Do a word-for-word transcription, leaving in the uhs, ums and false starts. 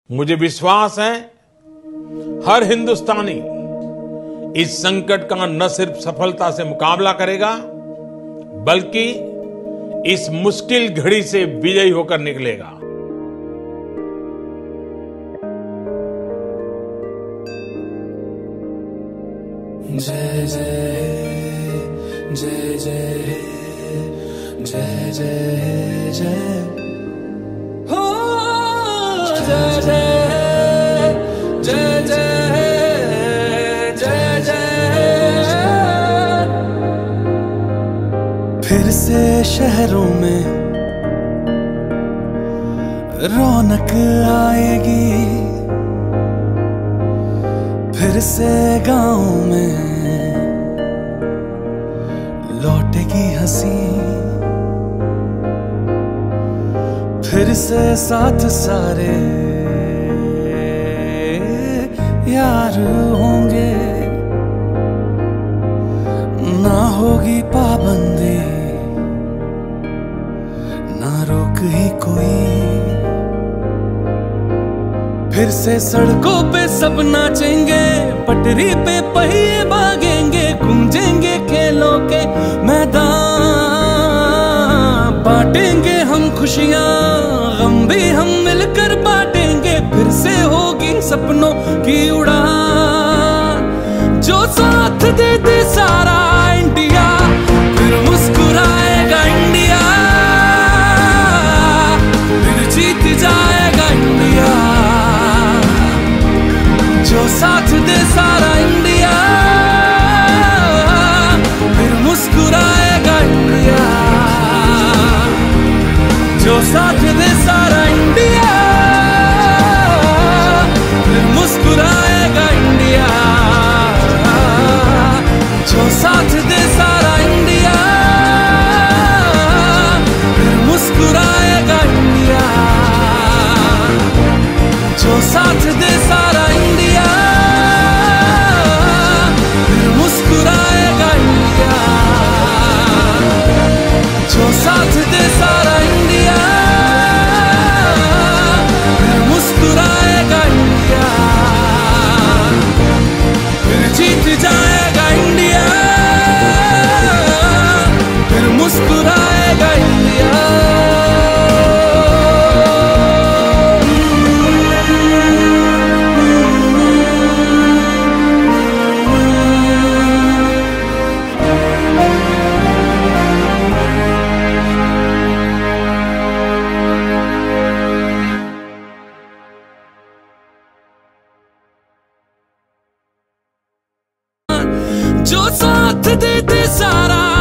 मुझे विश्वास है हर हिंदुस्तानी इस संकट का न सिर्फ सफलता से मुकाबला करेगा बल्कि इस मुश्किल घड़ी से विजयी होकर निकलेगा। जय जय जय जय जय जय जय हो जय जय जय जय जय जय। फिर से शहरों में रौनक आएगी, फिर से गाँव में लौटेगी हंसी, फिर से साथ सारे यार होंगे, ना होगी पाबंदी ना रोक ही कोई, फिर से सड़कों पे सब नाचेंगे, पटरी पे पहिए भागेंगे, गूंजेंगे खेलों के मैदान, बांटेंगे हम खुशियां गम भी हम मिलकर बांटेंगे, फिर से होगी सपनों की उड़ान। जो साथ दे दे सारा इंडिया, फिर मुस्कुराएगा इंडिया, फिर जीत जाएगा इंडिया। जो साथ दे सारा इंडिया, फिर मुस्कुराएगा इंडिया। जो साथ दे सारा इंडिया, फिर मुस्कुराएगा इंडिया। जो साथ दे सारा इंडिया, फिर मुस्कुराएगा इंडिया। जो साथ दे सारा इंडिया, फिर मुस्कुराएगा इंडिया। जो साथ दे सारा इंडिया, फिर मुस्कुराएगा इंडिया। फिर जीत जाएगा इंडिया, फिर मुस्कुराएगा इंडिया। जो साथ दे दे सारा